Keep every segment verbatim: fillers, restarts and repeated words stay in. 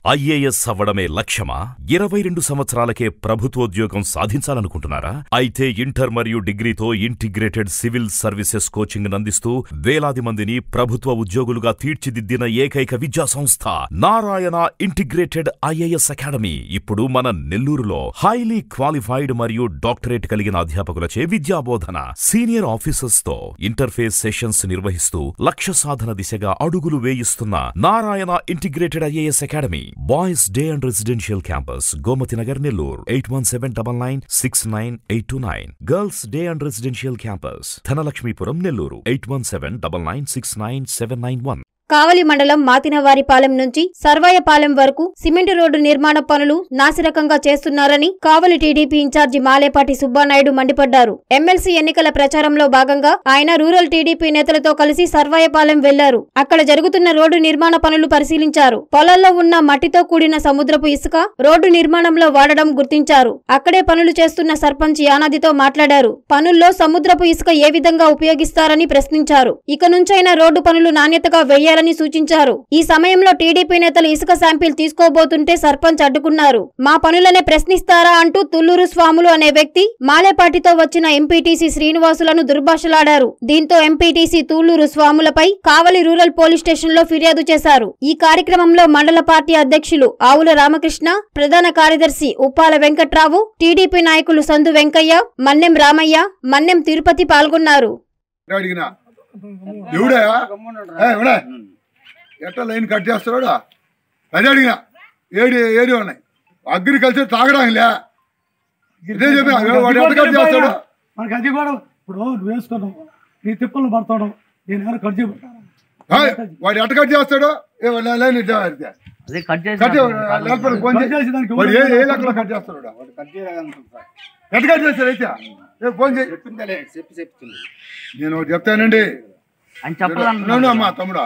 IAS అవ్వడమే లక్ష్యమా? ఇరవై రెండు సంవత్సరాలకే ప్రభుత్వోద్యోగం సాధించాలనుకుంటున్నారా? అయితే ఇంటర్ మరియు డిగ్రీతో ఇంటిగ్రేటెడ్ సివిల్ సర్వీసెస్ కోచింగ్ అందిస్తూ వేలాది మందిని ప్రభుత్వ ఉద్యోగులుగా తీర్చిదిద్దిన ఏకైక విద్యా సంస్థ నారాయణ ఇంటిగ్రేటెడ్ ఐఏఎస్ అకాడమీ ఇప్పుడు మన నెల్లూరులో హైలీ క్వాలిఫైడ్ మరియు డాక్టరేట్ కలిగిన అధ్యాపకులచే విద్యాబోధన, సీనియర్ ఆఫీసర్స్ తో ఇంటర్ఫేస్ సెషన్స్ నిర్వహిస్తూ లక్ష్య సాధన దిశగా అడుగులు వేయిస్తున్న Narayana integrated IAS academy. Boys day and residential campus Gomathi Nagar Nellore eight one seven nine nine six nine eight two nine. Girls day and residential campus Dhanalakshmipuram Nellore eight one seven nine nine six nine seven nine one. Kavali మండలం మాతినవారిపాలెం నుంచి సర్వాయపాలెం వరకు cement road నిర్మాణ పనులు నాసిరకంగా చేస్తున్నారని Kavali TDP incharge Malepati Subbanaidu మండిపడ్డారు. MLC ఎన్నికల ప్రచారంలో భాగంగా ఆయన రూరల్ టీడీపీ నేతలతో కలిసి సర్వాయపాలెం వెళ్లారు. అక్కడ జరుగుతున్న రోడ్డు నిర్మాణ పనులు పరిశీలించారు. పొలాల్లో ఉన్న మట్టితో కూడిన సముద్రపు ఇసుక రోడ్డు నిర్మాణంలో వాడడం గుర్తించారు. అక్కడే పనులు చేస్తున్న సర్పంచ్ యానాదితో మాట్లాడారు. పనుల్లో సముద్రపు ఇసుక ఏ విధంగా ఉపయోగిస్తారని ప్రశ్నించారు. ఇక నుంచైనా రోడ్డు పనులు నాణ్యతగా వెయ్యాలి సూచించారు. ఈ సమయంలో టీడీపీ నేతలు ఇసుక శాంపిల్ తీసుకోబోతుంటే సర్పంచ్ అడ్డుకున్నారు. మా పనులనే ప్రశ్నిస్తారా అంటూ తుళ్లూరు స్వాములు అనే వ్యక్తి మాలేపాటితో వచ్చిన ఎంపీటీసీ శ్రీనివాసులను దుర్భాషలాడారు. దీంతో ఎంపీటీసీ తుళ్లూరు స్వాములపై కావలి రూరల్ పోలీస్ స్టేషన్ లో ఫిర్యాదు చేశారు. ఈ కార్యక్రమంలో మండల పార్టీ అధ్యక్షులు ఆవుల రామకృష్ణ, ప్రధాన కార్యదర్శి ఉప్పాల వెంకట్రావు, టీడీపీ నాయకులు సందు వెంకయ్య, మన్నెం రామయ్య, మన్నెం తిరుపతి పాల్గొన్నారు. ఎట్లా లైన్ కట్ చేస్తాడు అదే అడిగినా ఏడి ఏడి ఉన్నాయి అగ్రికల్చర్ తాగడానిలే ఇదే చెప్పిన వాడు ఎట్లా కట్ చేస్తాడు మనకి అది కూడా ఇప్పుడు నువ్వు వేసుకున్నావు నీ తిప్పలు పడతాడు నేను కట్ చేయబోతాను వాడు ఎట్లా కట్ చేస్తాడు లైన్ ఏ లెక్కలో కట్ చేస్తాడు ఎట్లా కట్ చేస్తాడు అయితే ఫోన్ చేసి నేను ఒకటి చెప్తానండి అమ్మా తమ్ముడా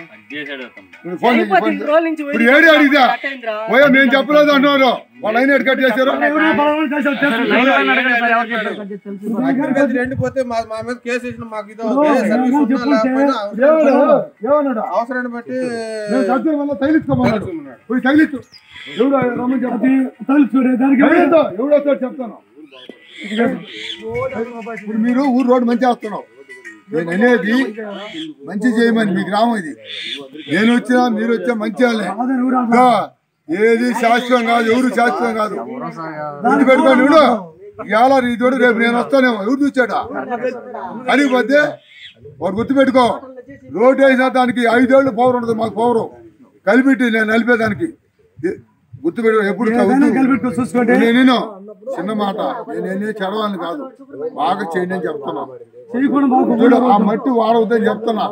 ఇప్పుడు ఏడి అడిగిదా పోయా మేము చెప్పలేదు అంటున్నారు వాళ్ళు అయినా ఎటు కట్ చేశారు ఎండిపోతే మా మీద కేసు వేసిన మాకు ఇది అవసరాన్ని బట్టి తగిలించుకోమన్నాడు తగిలించు ఎవడు రమ్మని చెప్పి ఎవడు వస్తాడు చెప్తాను. ఇప్పుడు మీరు ఊరు రోడ్డు మంచిగా వస్తున్నావు నేను అనేది మంచి చేయమని మీ గ్రామం ఇది. నేను వచ్చినా మీరు వచ్చా మంచి ఏది శాశ్వతం కాదు, ఎవరు శాశ్వతం కాదు. గుర్తు పెట్టుకోండి ఎవడు ఇవాళ నీ తోడు రేపు నేను వస్తానేమో ఎవరు చూచాడా అని పోతే వాడు గుర్తు పెట్టుకో. రోడ్డు వేసినా దానికి ఐదేళ్ళు పవర్ ఉండదు మాకు పవరు కలిపెట్టి నేను నలిపేదానికి గుర్తు పెట్టు. ఎప్పుడు నేను చిన్న మాట నేనే చదవాలని కాదు బాగా చేయండి అని చెప్తున్నా. చూడు ఆ మట్టి వాడవద్దని చెప్తున్నా.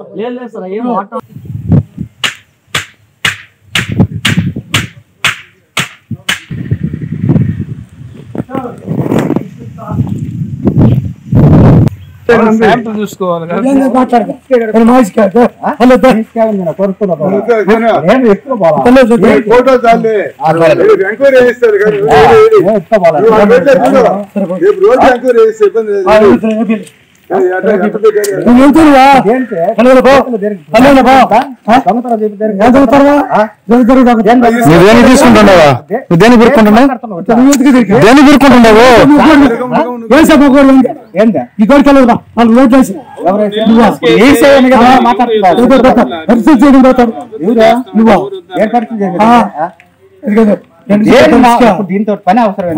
చూసుకోవాలి ఫోటో చాలే ఎంక్వైరీ చేస్తారు రోజు ఎంక్వైరీ చేస్తే ఇబ్బంది తీసుకుంటున్నావా దేని గురుకుంటున్నావు దేని గురుకుంటున్నావు దీంతో పని అవసరం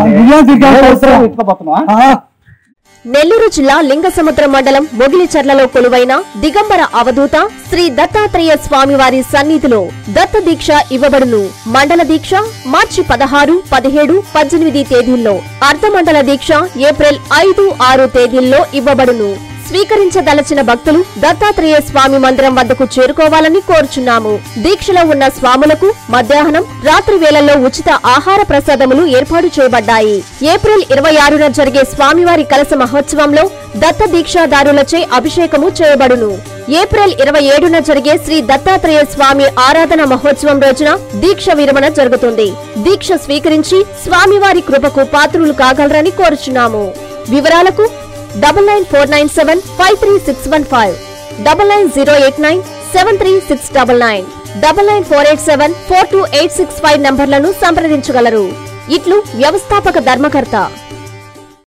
నెల్లూరు జిల్లా లింగసముద్ర మండలం మొగిలిచర్లలో కొలువైన దిగంబర అవధూత శ్రీ దత్తాత్రేయ స్వామివారి సన్నిధిలో దత్త దీక్ష ఇవ్వబడును. మండల దీక్ష మార్చి పదహారు, పదిహేడు, పద్దెనిమిది తేదీల్లో, అర్ధమండల దీక్ష ఏప్రిల్ ఐదు, ఆరు తేదీల్లో ఇవ్వబడును. స్వీకరించదలచిన భక్తులు దత్తాత్రేయ స్వామి మందిరం వద్దకు చేరుకోవాలని కోరుచున్నాము. దీక్షలో ఉన్న స్వాములకు మధ్యాహ్నం, రాత్రి వేళల్లో ఉచిత ఆహార ప్రసాదములు ఏర్పాటు చేయబడ్డాయి. ఏప్రిల్ ఇరవై ఆరున జరిగే స్వామివారి కలశ మహోత్సవంలో దత్త దీక్షాదారులచే అభిషేకము చేయబడును. ఏప్రిల్ ఇరవై ఏడున జరిగే శ్రీ దత్తాత్రేయ స్వామి ఆరాధన మహోత్సవం రోజున దీక్ష విరమణ జరుగుతుంది. దీక్ష స్వీకరించి స్వామివారి కృపకు పాత్రులు కాగలరని కోరుచున్నాము. వివరాలకు double nine four nine seven five three six one five, double nine zero eight nine seven three six double nine. Double nine four eight seven four two eight six five నంబర్లను సంప్రదించగలరు. ఇట్లు వ్యవస్థాపక ధర్మకర్త.